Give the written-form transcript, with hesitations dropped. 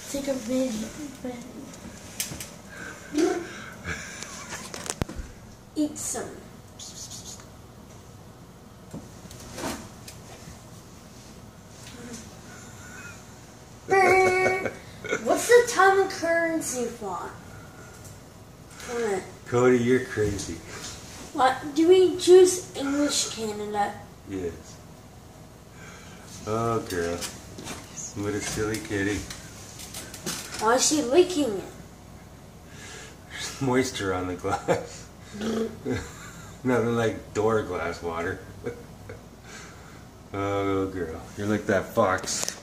Take a video. Eat some. What's the time currency font? Cody, you're crazy. What? Do we choose English Canada? Yes. Oh, girl. What a silly kitty. Why is she licking it? There's moisture on the glass. Nothing like door glass water. Oh, girl. You're like that fox.